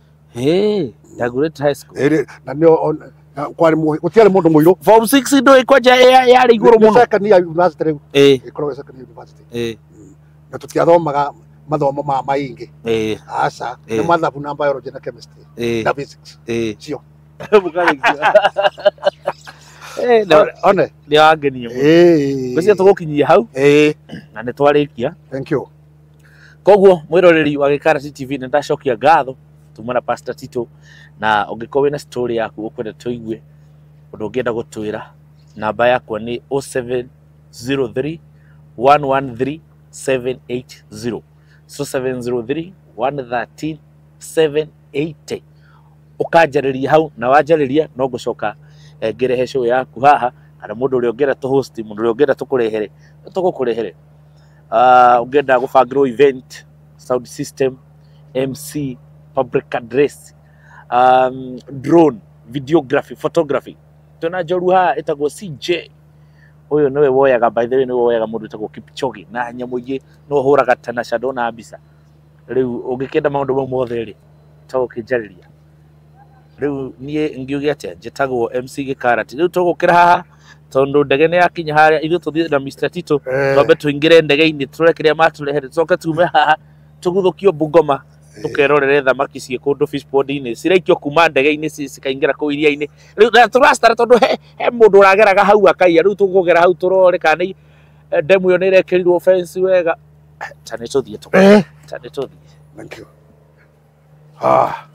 Ĩ, Dagoretti High School. Ĩrĩ- na nĩo na kwarĩ mũĩ- gũtiarĩ mũndũ mũirũ Form six ndũĩ kwanja ya- yarĩ igũrũ Nĩ mũno. second year university rĩu Ĩ, ĩkoragwo second year university ĩ, na tũtiathomaga mathomo ma maingĩ ĩ, aca Eh. nĩ mathabu na biology na chemistry ĩ, na physics ĩ. cio Mũkarĩkia. eh one nĩ wangenia mũno eh ngwĩciria tũgũkinyia hau eh na nĩ twarĩkia. thank you Koguo mwĩroreri wa Gĩkara T V nĩ ndacokia ngatho tuma na Pastor Tito, na ũngĩkorwo wĩna story yaku ũkwenda tũigue ũndũ ũngĩenda gũtwĩra, namba yakwa nĩ oh seven oh three, one one three, seven eight zero oh seven oh three, one one three, seven eight zero. Ũkanjarĩria hau, na wanjarĩria no ngũcoka ngĩrehe show yaku haha, kana mũndũ ũrĩa ũngĩenda tũ host, mũndũ ũrĩa ũngĩenda tũkũrehere tũgũkũrehere. Uh, ũngĩenda gũbangĩrwo event, sound system, M C, public address, um, drone, videography, photography, tuna njoru haha ĩtagwo C J. Ũyũ nĩwe woyaga, by the way, nĩwe woyaga mũndũ ĩtagwo Kipchoge na nyamũ ingĩ no hũraga Tanasha ndona mbica. Rĩu ũngĩkenda maũndũ mau mothe rĩ ta ũkĩnjarĩria. Rĩu niĩ ngiuge atĩa, njĩtagwo M C Gĩkara. Rĩu tũgũkĩra haha tondu ndege nĩ yakinya harĩa, ithuĩ tũthiĩ na Mister Tito twambe tũingĩre ndege-inĩ tũrore kĩrĩa matũrehere, tũcoke tume haha tũguthũkio Bungoma tũkerorere thamaki ciĩ kũndũ fish pond-inĩ ciraikio kuma ndege-inĩ cikaingĩra kũu iria-inĩ. Rĩu tũracitara tondũ he mũndũ ũrageraga hau akaiya, rĩu tũkũgera hau tũrore kana ndemu ĩyo nĩ ĩrekĩrirwo fence wega. Ta nĩ tũthiĩ tũka ta nĩ tũthiĩ. Thank you. Ah.